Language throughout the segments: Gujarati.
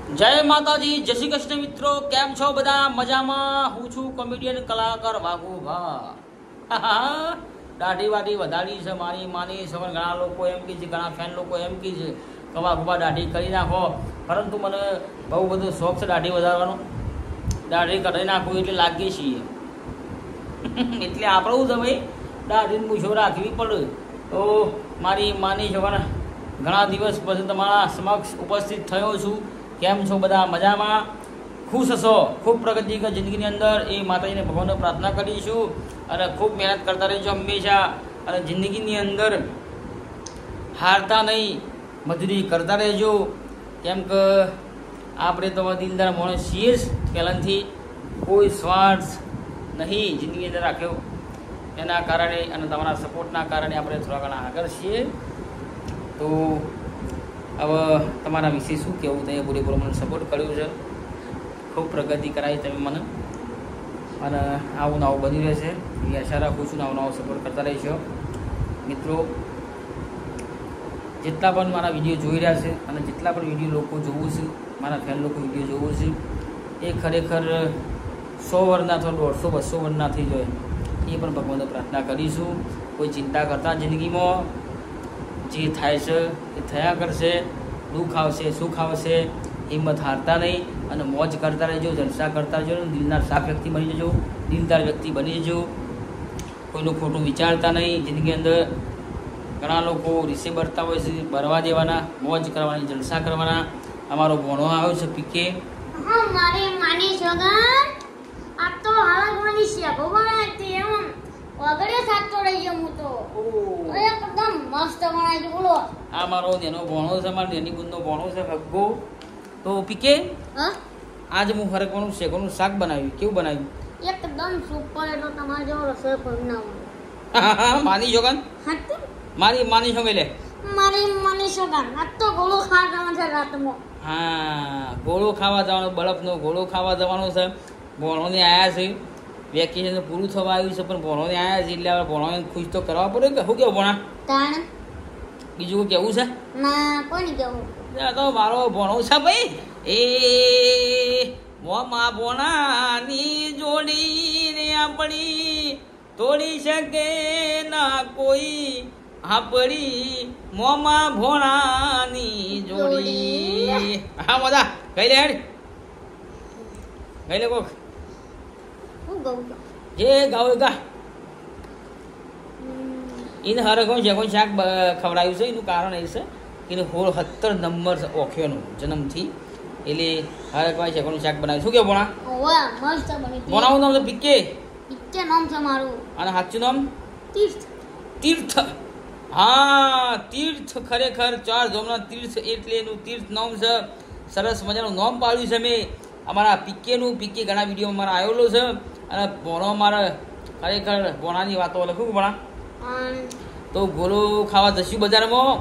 જય માતાજી, જય શ્રી કૃષ્ણ મિત્રો, કેમ છો બધા? મજામાં? હું છું કોમેડિયન કલાકાર વાઘુભા. દાઢી વાઢી વધારી છે મારી માની સવાર. ઘણા લોકો એમ કહે છે, ઘણા ફેન લોકો એમ કહે છે કે વાઘુભા દાઢી કરી નાખો, પરંતુ મને બહુ બધો શોખ છે દાઢી વધારવાનો. દાઢી કરી નાખવું એટલે લાગીએ છીએ એટલે આપણું જ ભાઈ દાઢીને મૂછો રાખવી પડે. તો મારી માની સવાર ઘણા દિવસ પછી તમારા સમક્ષ ઉપસ્થિત થયો છું. કેમ છો બધા? મજામાં? ખુશ હશો? ખૂબ પ્રગતિ કરી જિંદગીની અંદર એ માતાજીને ભગવાનને પ્રાર્થના કરીશું અને ખૂબ મહેનત કરતા રહીશું હંમેશા. અને જિંદગીની અંદર હારતા નહીં, મજૂરી કરતા રહેજો. કેમ કે આપણે તો દિલદાર માણસ છીએ જ પહેલાંથી, કોઈ સ્વાર્થ નહીં જિંદગીની અંદર રાખ્યો. એના કારણે અને તમારા સપોર્ટના કારણે આપણે થોડા ઘણા આગળ છીએ. તો હવે તમારા વિશે શું કહેવું? તમે પૂરેપૂરો મને સપોર્ટ કર્યો છે, ખૂબ પ્રગતિ કરાવી તમે મને, અને આવું નવું બની રહેશે એવી આશા રાખું છું. નવો સપોર્ટ કરતા રહીશો મિત્રો. જેટલા પણ મારા વિડીયો જોઈ રહ્યા છે અને જેટલા પણ વિડીયો લોકો જોવું છે, મારા ફેન લોકો વિડીયો જોવું છે, એ ખરેખર 100 વર્ષના અથવા 150-200 વર્ષના થઈ જાય એ પણ ભગવાનને પ્રાર્થના કરીશું. કોઈ ચિંતા કરતા જિંદગીમાં જે થાય છે એ થયા કરશે. દુઃખ આવશે, સુખ આવશે, હિંમત હારતા નહીં અને મોજ કરતા રહેજો, જલસા કરતા રહેજો. દિલદાર સાફ વ્યક્તિ બની જજો, દિલદાર વ્યક્તિ બની જજો. કોઈનું ખોટું વિચારતા નહીં. જિંદગી અંદર ઘણા લોકો રીસે બરતા હોય છે, બરવા દેવાના, મોજ કરવાની, જલસા કરવાના. અમારો ભણો આવ્યો છે પીકે. મારી માની છોગન આ તો હાલવાની છે ભગવાન તે એમ વગડે સાચો રહી ગયો હું તો એકદમ મસ્ત બનાવી ગયો. બોલો, આ મારો એનો ભણો છે, મારો એની ગુંદનો ભણો છે ભગ્ગો. તો પીકે આજે હું હરકવાનું શેકોનું શાક બનાવ્યું. કેવું બનાવ્યું? એકદમ સુપર. એટલો તમારે જેવો રસોઈ બનાવવાનો. માની જોગન, મારી માની છો લે. મારી માની છોગન આ તો ગોળો ખાવા જવાનું છે રાતમાં. હા, ગોળો ખાવા જવાનો, બરફનો ગોળો ખાવા જવાનો છે. ભણોને આવ્યા છે, વેકેશન પૂરું થવા આવ્યું છે, પણ ભણોને આવ્યા છે એટલે આપણે ભણોને ખુશ તો કરવા પડે કે શું કેવું ભણા? તાણ બીજું કોઈ કેવું છે? ના, કોની કેવું? તો મારો ભણો છે ભાઈ. એ મોમાં ભોણાની જોડી રે આપણી તોડી શકે ના કોઈ. આપણી મોમાં ભોણાની જોડી. હા મજા કઈ લે હેડ, કઈ લે કોક જે ગાવ ગા. એને હરખો શેકો શાક ખવડાવ્યું છે. એનું કારણ એ છે કે એને 17 નંબર ઓખ્યોનું જન્મથી, એટલે હરખભાઈ શેકોનું શાક બનાવ્યું. શું કેવું ભણા? મસ્ત બની. ભણાવું નામ છે પીકે. પીકે નામ છે મારું. અને સાચું નામ? તીર્થ. તીર્થ. હા, તીર્થ. ખરેખર 4 ધામના તીર્થ એટલે એનું તીર્થ નામ છે. સરસ મજાનું નામ પાડ્યું છે મેં અમારા પીકેનું. પીકે ઘણા વિડીયો મારા આવેલો છે. અને ભણો મારે ખરેખર ભણાની વાતો લખું ભણા. તો ગોળો ખાવા જશું બજારમાં.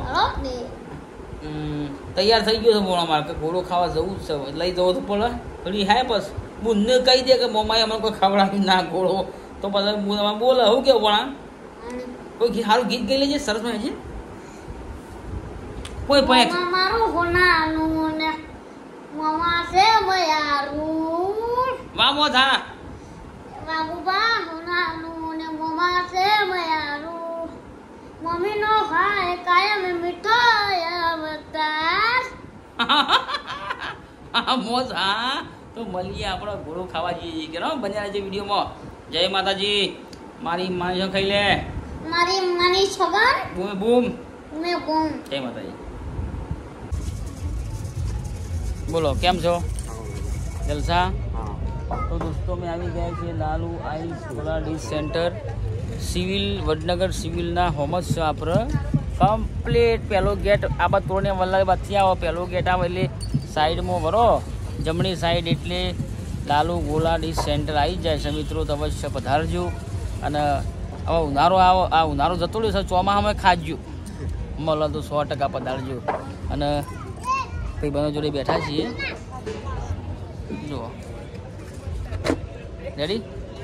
તૈયાર થઈ ગયો છે ભણો મારે કે ગોળો ખાવા જવું જ છે, લઈ જવો તો પડે. થોડી હે બસ બુનને કહી દે કે મમ્માએ અમને કોઈ ખવડાવી ના ગોળો, તો પછી બુન બોલે. શું કેવું ભણા? કોઈ સારું ગીત ગઈ લેજે, સરસ માં છે કોઈ પણ. મારું હોનાનું ને મમા છે મયારું. વામો થા વાગુબા હોનાનું ને મમા છે મયારું. મમ્મી નો ખાય કાયમ મીઠાઈ અવતાર. મોજ. હા, તો મળીએ આપણે ગોળો ખાવા જઈએ કે બન્યા છે વિડીયોમાં. જય માતાજી. મારી માની ખાઈ લે. મારી માની છગન બૂમ બૂમ મે બૂમ. જય માતાજી. બોલો કેમ છો? જલસા? તો દોસ્તો મેં આવી ગયા છીએ Lalu ice soda dish centre, civil Vadnagar સિવિલના હોમસ છે આપણે. કમ્પ્લીટ પહેલો ગેટ આ બાદ તોડને વલ્લાબાદથી આવો, પહેલો ગેટ આવે એટલે સાઈડમાં વરો જમણી સાઈડ એટલે લાલુ ગોલા ડીશ સેન્ટર આવી જાય છે મિત્રો. તો અવશ્ય પધારજો. અને હવે ઉનાળો આવો, આ ઉનાળો જતો રહ્યો છે, ચોમાસામાં ખાજો મળે તો 100% પધારજો. અને ભાઈ બનો જોડે બેઠા છીએ. જુઓ રેડી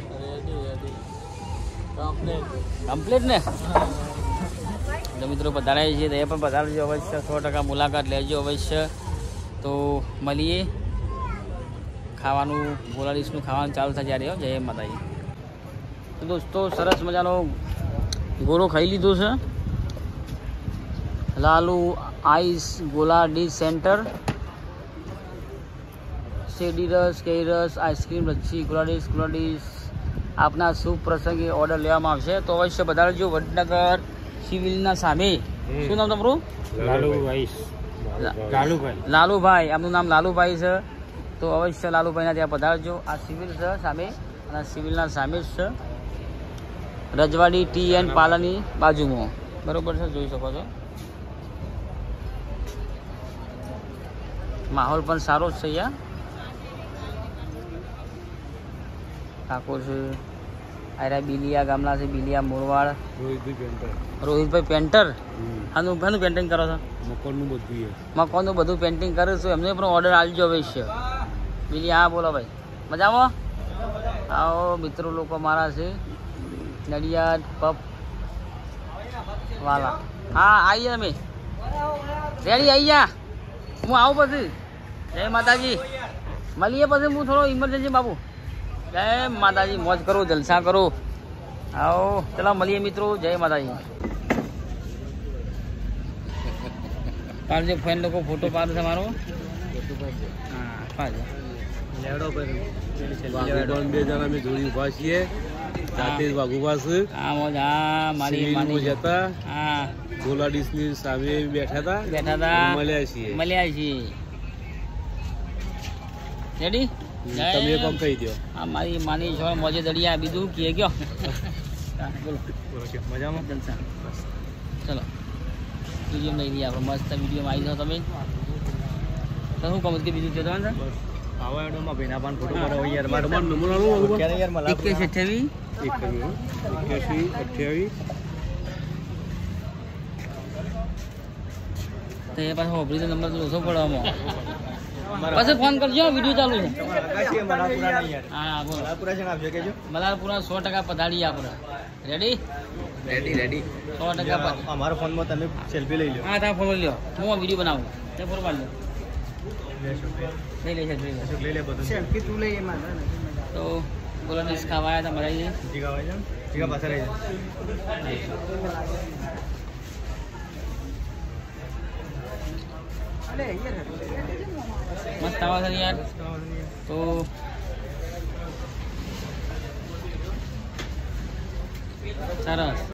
કમ્પ્લીટ ને? તો મિત્રો પધારાય છે તો એ પણ પધારજો અવશ્ય. 100% મુલાકાત લેજો અવશ્ય. તો મળીએ ખાવાનું ગોલા ડીશનું ખાવાનું ચાલુ થાય જ્યારે જય માતાજી. તો દોસ્તો સરસ મજાનો ગોળો ખાઈ લીધો છે. લાલુ આઈસ ગોલા ડીશ સેન્ટર. શેરડી રસ, કેરી રસ, આઈસ્ક્રીમ, લચ્છી, ગોલા ડીશ આપના શુભ પ્રસંગે ઓર્ડર લેવામાં આવશે. તો અવશ્ય વધારજો. વડનગર સિવિલના સામે. શું નામ તમારું? લાલુભાઈ. આપનું નામ લાલુભાઈ છે. તો અવશ્ય લાલુભાઈના ત્યાં પધારજો. આ સિવિલ છે સામે અને સિવિલના સામે જ છે. રજવાડી ટી એન્ડ પાર્લરની બાજુમાં. બરોબર છે, જોઈ શકો છો. માહોલ પણ સારો જ છે અહીંયા. ઠાકોર છે, આયરા બિલિયા ગામના છે, બિલિયા મોરવાડ. રોહિતભાઈ પેન્ટર. આનું પેન્ટિંગ કરો છો? મકાનનું બધું પેન્ટિંગ કરે છે. એમને પણ ઓર્ડર આપજો અવશ્ય. બિલિયા. હા બોલો ભાઈ, મજામાં? આવો મિત્રો લોકો મારા છે નડિયાદ પપ વાલા. હા આવીએ અમે રેડી. આવી જા, હું આવું પછી. જય માતાજી. મળીએ પછી. હું થોડો ઇમરજન્સી બાબુ. જય માતાજી. મોજ કરો, જલસા કરો. આવો ચલો મળીએ મિત્રો. જય માતાજી. પાડજો ફ્રેન્ડ લોકો ફોટો પાડે છે મારો. હા પાડજો. બે જણા અમે જોડી ઉભા છીએ. જાતે વાઘુ પાસે ગોલા ડીશ ની સામે બેઠા હતા. મળ્યા છીએ. રેડી? તમે કોમ કહી દો. હા મારી માની છોડ મોજે દડિયા. બીજું કીએ ગયો. બોલો મજામાં? જલસા. ચલો વિડીયો લઈ લઈએ આપણે. મસ્ત વિડીયો આવી જાઓ તમે. તો શું કહું કે બીજું છે તમારે? તો એ પાછો ઓપરેશન નંબર તો ઓછો પડવામાં. પછી ફોન કરજો, વિડીયો ચાલુ છે. હા બોલો. મલારપુરા 100% પધારીએ આપણે. રેડી? 100%. અમારા ફોનમાં તમે સેલ્ફી લઈ લો. હા તમે ફોન લ્યો, હું વિડીયો બનાવું. તે ફોન પાડ લો. લઈ લે બધું. સેલ્ફી તું લઈ એમાં. તો ગોલા ડીશ ખાવા આવ્યા હતા મરાઈ. જીગા પાછા રહી મસ્ત આવા છે યાર. તો